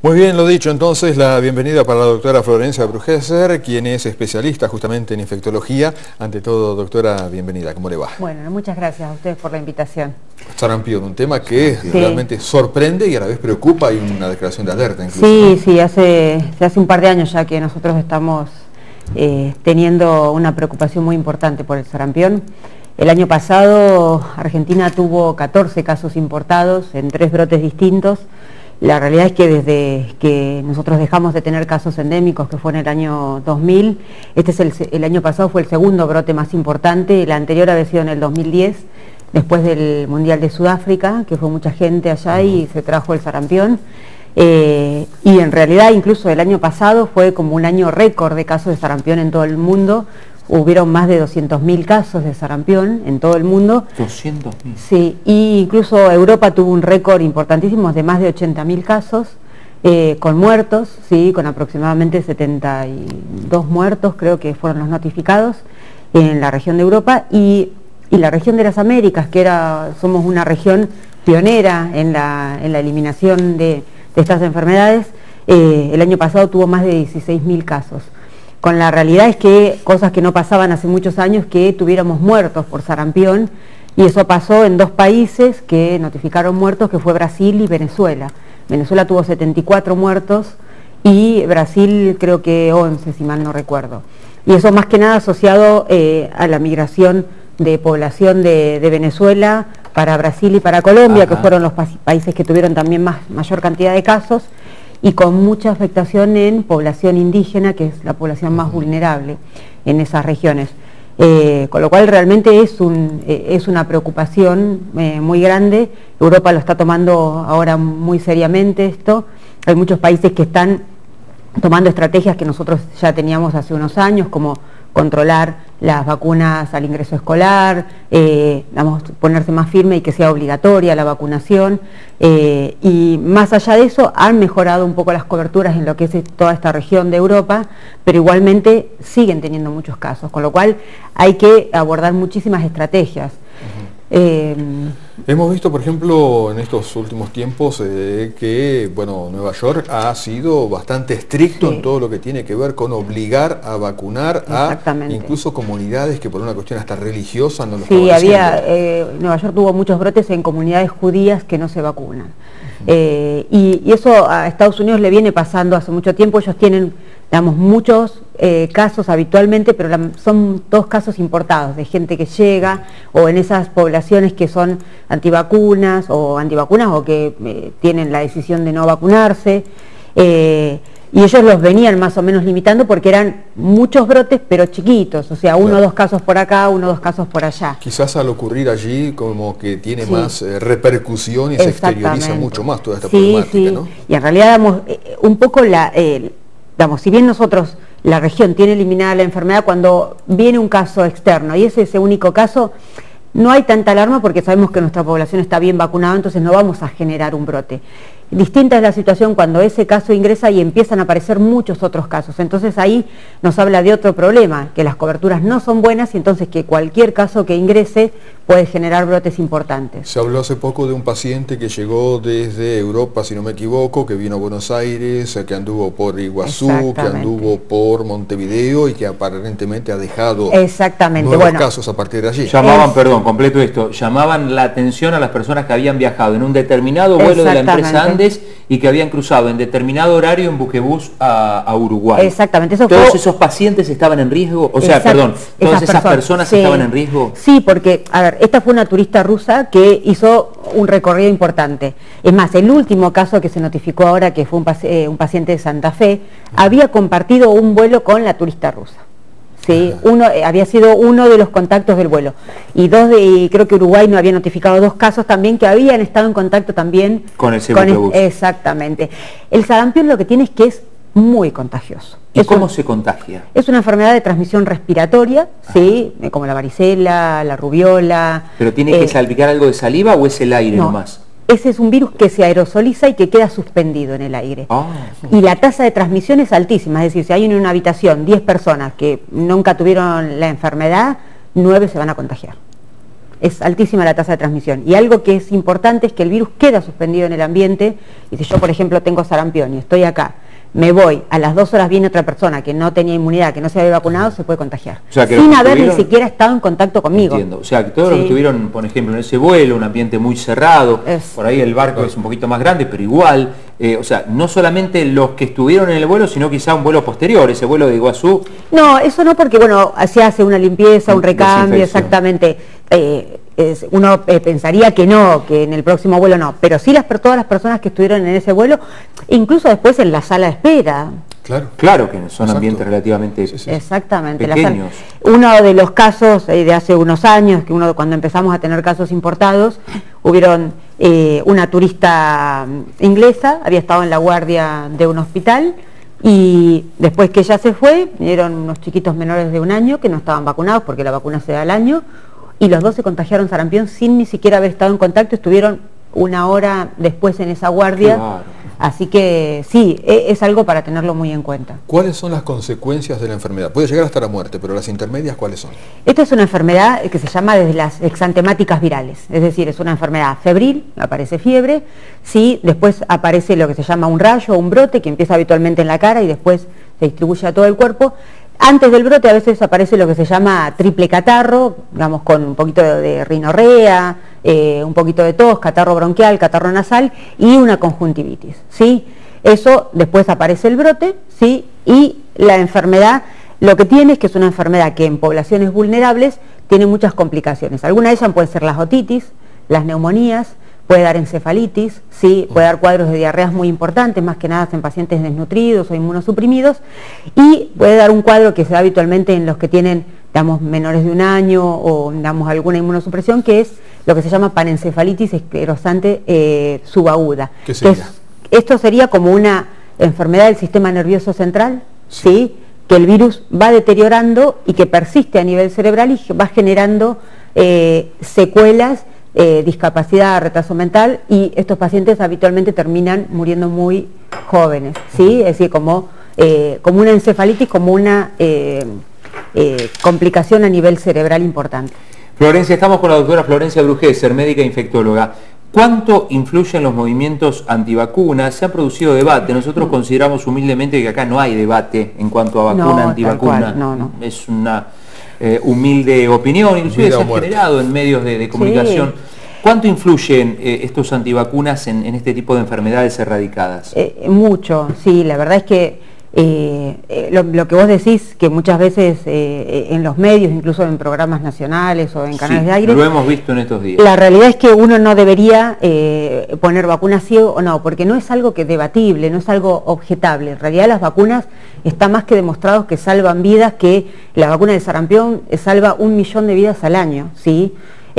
Muy bien, lo dicho, entonces la bienvenida para la doctora Florencia Brugesser, quien es especialista justamente en infectología. Ante todo, doctora, bienvenida, ¿cómo le va? Bueno, muchas gracias a ustedes por la invitación. Sarampión, un tema que realmente sorprende y a la vez preocupa, hay una declaración de alerta incluso. Sí, sí, hace un par de años ya que nosotros estamos teniendo una preocupación muy importante por el sarampión. El año pasado Argentina tuvo 14 casos importados en 3 brotes distintos. La realidad es que desde que nosotros dejamos de tener casos endémicos, que fue en el año 2000, el año pasado fue el segundo brote más importante, el anterior había sido en el 2010, después del Mundial de Sudáfrica, que fue mucha gente allá y se trajo el sarampión. Y en realidad incluso el año pasado fue como un año récord de casos de sarampión en todo el mundo. Hubieron más de 200.000 casos de sarampión en todo el mundo. ¿200.000? Sí, y incluso Europa tuvo un récord importantísimo de más de 80.000 casos, con muertos, sí, con aproximadamente 72 muertos, creo que fueron los notificados en la región de Europa, y la región de las Américas, que somos una región pionera en la eliminación de estas enfermedades, el año pasado tuvo más de 16.000 casos. Con la realidad es que cosas que no pasaban hace muchos años, que tuviéramos muertos por sarampión, y eso pasó en 2 países que notificaron muertos, que fue Brasil y Venezuela. Venezuela tuvo 74 muertos y Brasil creo que 11, si mal no recuerdo. Y eso más que nada asociado a la migración de población de Venezuela para Brasil y para Colombia, que fueron los países que tuvieron también mayor cantidad de casos, y con mucha afectación en población indígena, que es la población más vulnerable en esas regiones. Con lo cual realmente es una preocupación muy grande. Europa lo está tomando ahora muy seriamente esto. Hay muchos países que están tomando estrategias que nosotros ya teníamos hace unos años, como controlar las vacunas al ingreso escolar, ponerse más firme y que sea obligatoria la vacunación, y más allá de eso han mejorado un poco las coberturas en lo que es toda esta región de Europa, pero igualmente siguen teniendo muchos casos, con lo cual hay que abordar muchísimas estrategias. Hemos visto, por ejemplo, en estos últimos tiempos que, bueno, Nueva York ha sido bastante estricto en todo lo que tiene que ver con obligar a vacunar a incluso comunidades que por una cuestión hasta religiosa no lo estaban haciendo. Nueva York tuvo muchos brotes en comunidades judías que no se vacunan. Y eso a Estados Unidos le viene pasando hace mucho tiempo. Ellos tienen, digamos, muchos casos habitualmente, pero son todos casos importados, de gente que llega, o en esas poblaciones que son antivacunas o que tienen la decisión de no vacunarse, y ellos los venían más o menos limitando porque eran muchos brotes pero chiquitos, o sea, 1 o 2 casos por acá, 1 o 2 casos por allá. Quizás al ocurrir allí como que tiene más repercusión y se exterioriza mucho más toda esta problemática, ¿no? Y en realidad un poco si bien nosotros, la región tiene eliminada la enfermedad, cuando viene un caso externo y es ese único caso, no hay tanta alarma porque sabemos que nuestra población está bien vacunada, entonces no vamos a generar un brote. Distinta es la situación cuando ese caso ingresa y empiezan a aparecer muchos otros casos. Entonces ahí nos habla de otro problema, que las coberturas no son buenas y entonces que cualquier caso que ingrese puede generar brotes importantes. Se habló hace poco de un paciente que llegó desde Europa, si no me equivoco, que vino a Buenos Aires, que anduvo por Iguazú, que anduvo por Montevideo y que aparentemente ha dejado nuevos casos a partir de allí. Completo esto, llamaban la atención a las personas que habían viajado en un determinado vuelo de la empresa Andes y que habían cruzado en determinado horario en buquebús a Uruguay. Exactamente. ¿Todos esos pacientes estaban en riesgo? O sea, ¿todas esas personas estaban en riesgo? Sí, porque, a ver, esta fue una turista rusa que hizo un recorrido importante. Es más, el último caso que se notificó ahora, que fue un paciente de Santa Fe, había compartido un vuelo con la turista rusa. Sí, había sido uno de los contactos del vuelo. Y creo que Uruguay no había notificado 2 casos también que habían estado en contacto también con ese buquebús. Exactamente. El sarampión lo que tiene es que es muy contagioso. ¿Y cómo se contagia? Es una enfermedad de transmisión respiratoria, ¿sí? Como la varicela, la rubiola. ¿Pero tiene que salpicar algo de saliva o es el aire nomás? Ese es un virus que se aerosoliza y que queda suspendido en el aire. Y la tasa de transmisión es altísima, es decir, si hay en una habitación 10 personas que nunca tuvieron la enfermedad, 9 se van a contagiar. es altísima la tasa de transmisión. Y algo que es importante es que el virus queda suspendido en el ambiente, y si yo, por ejemplo, tengo sarampión y estoy acá, me voy, a las 2 horas viene otra persona que no tenía inmunidad, que no se había vacunado, se puede contagiar. O sea, que sin haber ni siquiera estado en contacto conmigo. Entiendo. O sea, que todos los que estuvieron, por ejemplo, en ese vuelo, un ambiente muy cerrado, por ahí el barco es un poquito más grande, pero igual, o sea, no solamente los que estuvieron en el vuelo, sino quizá un vuelo posterior, ese vuelo de Iguazú. No, eso no, porque bueno, se hace una limpieza, un recambio, exactamente. Uno pensaría que no, que en el próximo vuelo no, pero sí todas las personas que estuvieron en ese vuelo, incluso después en la sala de espera. Claro que son ambientes relativamente exactamente, pequeños. Uno de los casos de hace unos años, que cuando empezamos a tener casos importados, hubieron una turista inglesa, había estado en la guardia de un hospital, y después que ella se fue, vinieron unos chiquitos menores de 1 año que no estaban vacunados, porque la vacuna se da al año, y los 2 se contagiaron sarampión sin ni siquiera haber estado en contacto, estuvieron 1 hora después en esa guardia. Claro. Así que sí, es algo para tenerlo muy en cuenta. ¿Cuáles son las consecuencias de la enfermedad? Puede llegar hasta la muerte, pero las intermedias, ¿cuáles son? Esta es una enfermedad que se llama desde las exantemáticas virales, es decir, es una enfermedad febril, aparece fiebre, sí, después aparece lo que se llama un rayo o un brote que empieza habitualmente en la cara y después se distribuye a todo el cuerpo. Antes del brote a veces aparece lo que se llama triple catarro, digamos con un poquito de rinorrea, un poquito de tos, catarro bronquial, catarro nasal y una conjuntivitis, ¿sí? Eso, después aparece el brote, ¿sí? Y la enfermedad, lo que tiene es que es una enfermedad que en poblaciones vulnerables tiene muchas complicaciones. Algunas de ellas pueden ser las otitis, las neumonías, puede dar encefalitis, ¿sí? Puede dar cuadros de diarreas muy importantes, más que nada en pacientes desnutridos o inmunosuprimidos, y puede dar un cuadro que se da habitualmente en los que tienen, digamos, menores de 1 año o, digamos, alguna inmunosupresión, que es lo que se llama panencefalitis esclerosante subaguda. ¿Qué sería? Esto sería como una enfermedad del sistema nervioso central, ¿sí? Que el virus va deteriorando y que persiste a nivel cerebral y va generando secuelas, discapacidad, retraso mental, y estos pacientes habitualmente terminan muriendo muy jóvenes, ¿sí? Es decir, como una encefalitis, como una complicación a nivel cerebral importante. Florencia, estamos con la doctora Florencia Brugesser, médica infectóloga. ¿Cuánto influyen los movimientos antivacunas? Se ha producido debate. Nosotros consideramos humildemente que acá no hay debate en cuanto a vacuna, antivacuna. No. Es una humilde opinión, inclusive se ha generado en medios de comunicación. Sí. ¿Cuánto influyen estos antivacunas en este tipo de enfermedades erradicadas? Mucho, sí. La verdad es que lo que vos decís, que muchas veces en los medios, incluso en programas nacionales o en canales de aire, lo hemos visto en estos días. La realidad es que uno no debería poner vacunas sí o no, porque no es algo que debatible, no es algo objetable. En realidad las vacunas está más que demostrado que salvan vidas, que la vacuna de sarampión salva 1 millón de vidas al año, ¿sí?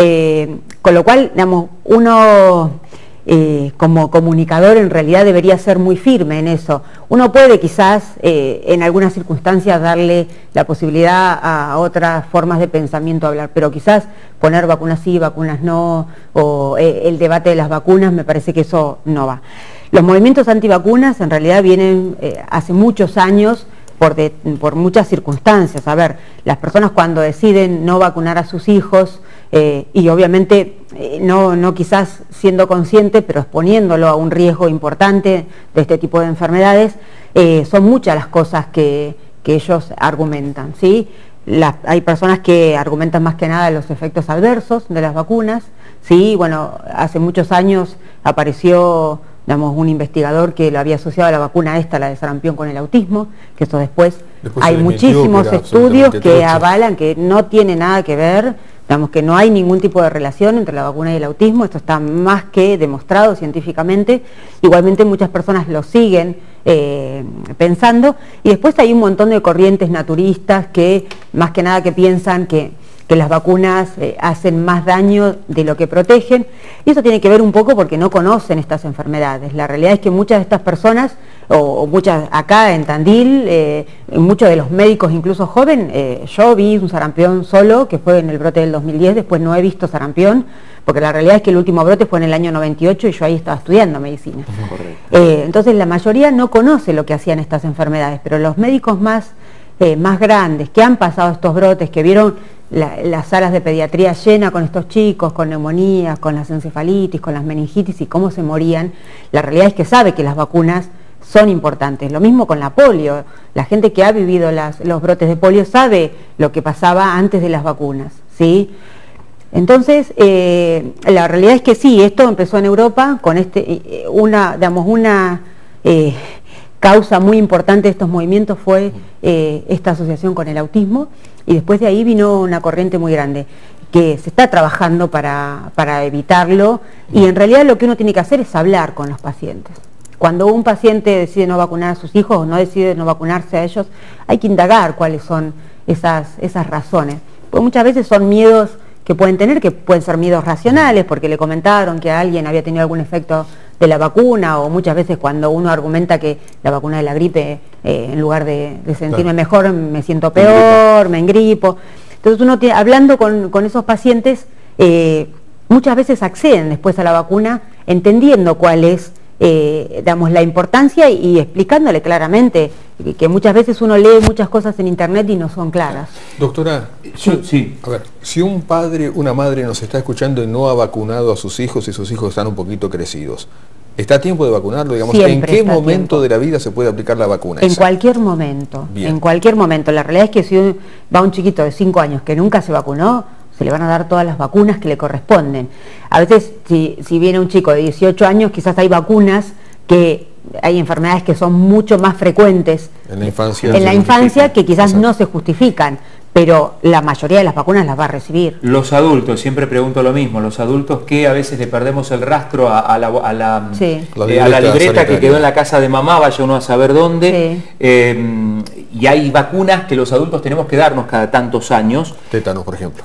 Con lo cual, digamos, uno como comunicador en realidad debería ser muy firme en eso. Uno puede quizás en algunas circunstancias darle la posibilidad a otras formas de pensamiento hablar, pero quizás poner vacunas sí, vacunas no, o el debate de las vacunas, me parece que eso no va. Los movimientos antivacunas en realidad vienen hace muchos años por muchas circunstancias. A ver, las personas cuando deciden no vacunar a sus hijos, y obviamente no quizás siendo consciente, pero exponiéndolo a un riesgo importante de este tipo de enfermedades, son muchas las cosas que ellos argumentan, ¿sí? Hay personas que argumentan más que nada los efectos adversos de las vacunas, ¿sí? Bueno, hace muchos años apareció, digamos, un investigador que lo había asociado a la vacuna la de sarampión, con el autismo, que eso después hay muchísimos estudios que avalan que no tiene nada que ver, digamos que no hay ningún tipo de relación entre la vacuna y el autismo. Esto está más que demostrado científicamente. Igualmente muchas personas lo siguen pensando, y después hay un montón de corrientes naturistas que más que nada que piensan que las vacunas hacen más daño de lo que protegen, y eso tiene que ver un poco porque no conocen estas enfermedades. La realidad es que muchas de estas personas, o muchas acá en Tandil, muchos de los médicos incluso jóvenes, yo vi un sarampión solo, que fue en el brote del 2010, después no he visto sarampión, porque la realidad es que el último brote fue en el año 98 y yo ahí estaba estudiando medicina. Entonces la mayoría no conoce lo que hacían estas enfermedades, pero los médicos más grandes, que han pasado estos brotes, que vieron las salas de pediatría llenas con estos chicos, con neumonías, con las encefalitis, con las meningitis y cómo se morían. La realidad es que sabe que las vacunas son importantes. Lo mismo con la polio. La gente que ha vivido los brotes de polio sabe lo que pasaba antes de las vacunas, ¿sí? Entonces, la realidad es que sí, esto empezó en Europa con una causa muy importante de estos movimientos fue esta asociación con el autismo, y después de ahí vino una corriente muy grande que se está trabajando para evitarlo, y en realidad lo que uno tiene que hacer es hablar con los pacientes. Cuando un paciente decide no vacunar a sus hijos o no decide no vacunarse a ellos, hay que indagar cuáles son esas razones, porque muchas veces son miedos que pueden tener, que pueden ser miedos racionales, porque le comentaron que alguien había tenido algún efecto de la vacuna, o muchas veces cuando uno argumenta que la vacuna de la gripe, en lugar de sentirme mejor, me siento peor, me engripo. Entonces uno hablando con esos pacientes, muchas veces acceden después a la vacuna, entendiendo cuál es la importancia y explicándole claramente que muchas veces uno lee muchas cosas en internet y no son claras. Doctora, sí. A ver, si un padre, una madre nos está escuchando y no ha vacunado a sus hijos y sus hijos están un poquito crecidos, ¿está a tiempo de vacunarlo? Digamos, ¿en qué momento de la vida se puede aplicar la vacuna? En cualquier momento, Bien. En cualquier momento. La realidad es que si va un chiquito de 5 años que nunca se vacunó, se le van a dar todas las vacunas que le corresponden. A veces, si viene un chico de 18 años, quizás hay vacunas que hay enfermedades que son mucho más frecuentes en la infancia que quizás no se justifican, pero la mayoría de las vacunas las va a recibir. Los adultos, siempre pregunto lo mismo, los adultos que a veces le perdemos el rastro a la libreta que quedó en la casa de mamá, vaya uno a saber dónde, y hay vacunas que los adultos tenemos que darnos cada tantos años. Tétanos, por ejemplo.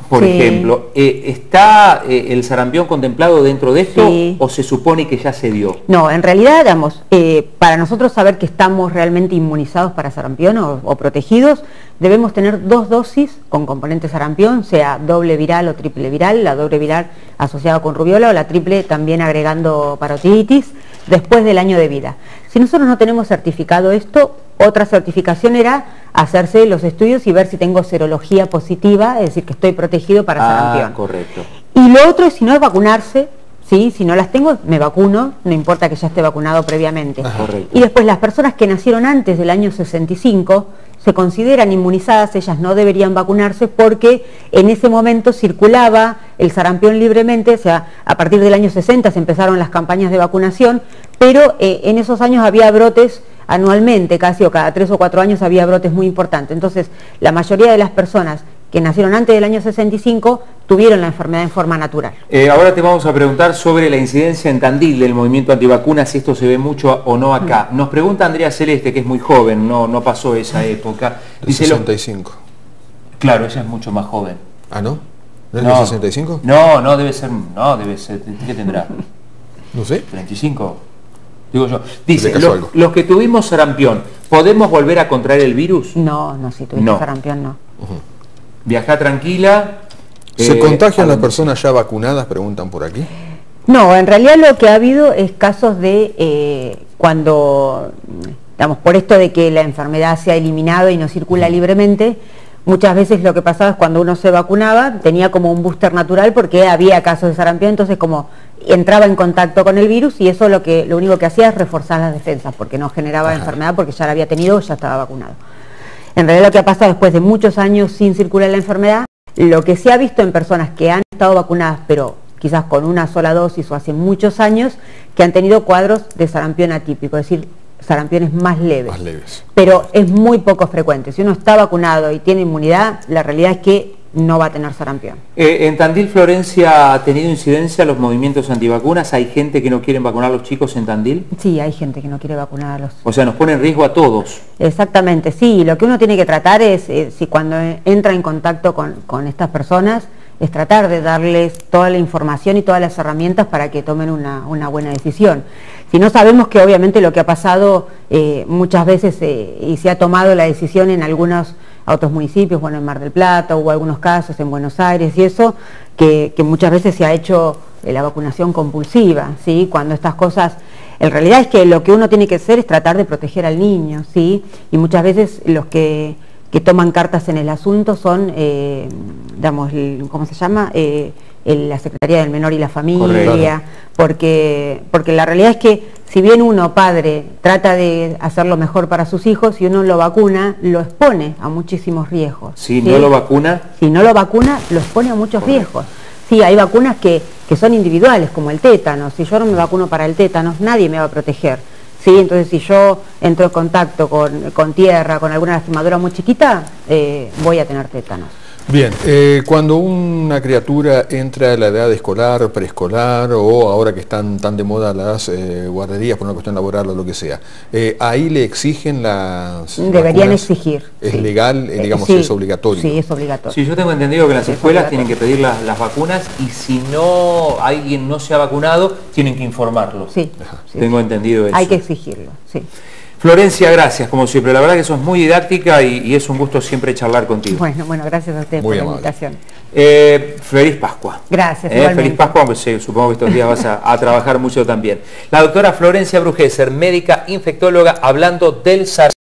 ¿Está el sarampión contemplado dentro de esto o se supone que ya se dio? No, en realidad, digamos, para nosotros saber que estamos realmente inmunizados para sarampión o protegidos, debemos tener 2 dosis con componente sarampión, sea doble viral o triple viral, la doble viral asociada con rubiola o la triple también agregando parotiditis, después del año de vida. Si nosotros no tenemos certificado esto, otra certificación era hacerse los estudios y ver si tengo serología positiva, es decir, que estoy protegido para sarampión. Correcto. Y lo otro es, si no, es vacunarse. ¿Sí? Si no las tengo, me vacuno, no importa que ya esté vacunado previamente. Y después las personas que nacieron antes del año 65 se consideran inmunizadas, ellas no deberían vacunarse porque en ese momento circulaba el sarampión libremente, o sea, a partir del año 60 se empezaron las campañas de vacunación, pero en esos años había brotes anualmente, casi o cada 3 o 4 años había brotes muy importantes. Entonces, la mayoría de las personas que nacieron antes del año 65 tuvieron la enfermedad en forma natural. Ahora te vamos a preguntar sobre la incidencia en Tandil del movimiento antivacunas, si esto se ve mucho o no acá. Nos pregunta Andrea Celeste, que es muy joven, no pasó esa época. Dice 65. Claro, ella es mucho más joven. ¿Ah, no? ¿No es de 65? No, debe ser, ¿qué tendrá? No sé. 35, digo yo. Dice, los que tuvimos sarampión, ¿podemos volver a contraer el virus? No, si tuviste sarampión, no. Viajá tranquila. ¿Se contagian las personas ya vacunadas? Preguntan por aquí. No, en realidad lo que ha habido es casos de cuando, digamos, por esto de que la enfermedad se ha eliminado y no circula libremente, muchas veces lo que pasaba es cuando uno se vacunaba, tenía como un booster natural porque había casos de sarampión, entonces como entraba en contacto con el virus y eso lo único que hacía es reforzar las defensas, porque no generaba enfermedad porque ya la había tenido o ya estaba vacunado. En realidad lo que ha pasado después de muchos años sin circular la enfermedad, lo que se ha visto en personas que han estado vacunadas, pero quizás con una sola dosis o hace muchos años, que han tenido cuadros de sarampión atípico, es decir, sarampiones más leves. Pero es muy poco frecuente. Si uno está vacunado y tiene inmunidad, la realidad es que no va a tener sarampión. ¿En Tandil, Florencia, ha tenido incidencia los movimientos antivacunas? ¿Hay gente que no quieren vacunar a los chicos en Tandil? Sí, hay gente que no quiere vacunar a los... O sea, nos pone en riesgo a todos. Exactamente, sí. Lo que uno tiene que tratar es, si cuando entra en contacto con estas personas, es tratar de darles toda la información y todas las herramientas para que tomen una buena decisión. Si no, sabemos que obviamente lo que ha pasado muchas veces y se ha tomado la decisión en algunos otros municipios, bueno, en Mar del Plata, hubo algunos casos en Buenos Aires y eso, que muchas veces se ha hecho la vacunación compulsiva, ¿sí? Cuando estas cosas, en realidad es que lo que uno tiene que hacer es tratar de proteger al niño, ¿sí? Y muchas veces los que que toman cartas en el asunto son, digamos, ¿cómo se llama? La Secretaría del Menor y la Familia, porque la realidad es que si bien uno, padre, trata de hacer lo mejor para sus hijos, si uno lo vacuna, lo expone a muchísimos riesgos. Si no lo vacuna... Si no lo vacuna, lo expone a muchos riesgos. Sí, hay vacunas que son individuales, como el tétano. Si yo no me vacuno para el tétano, nadie me va a proteger. ¿Sí? Entonces, si yo entro en contacto con tierra, con alguna lastimadura muy chiquita, voy a tener tétanos. Bien, cuando una criatura entra a la edad escolar, preescolar o ahora que están tan de moda las guarderías por una cuestión laboral o lo que sea, ahí le exigen las Deberían vacunas. exigir. ¿Es sí. legal, digamos, sí, es obligatorio? Sí, es obligatorio. Sí, yo tengo entendido que las escuelas tienen que pedir las vacunas y si no alguien no se ha vacunado, tienen que informarlo. Sí, sí, tengo entendido eso. Hay que exigirlo, sí. Florencia, gracias, como siempre. La verdad que sos muy didáctica y es un gusto siempre charlar contigo. Bueno, gracias a ustedes por la invitación. Feliz Pascua. Gracias, feliz Pascua, aunque supongo que estos días vas a trabajar mucho también. La doctora Florencia Brugeser, médica infectóloga, hablando del SARS.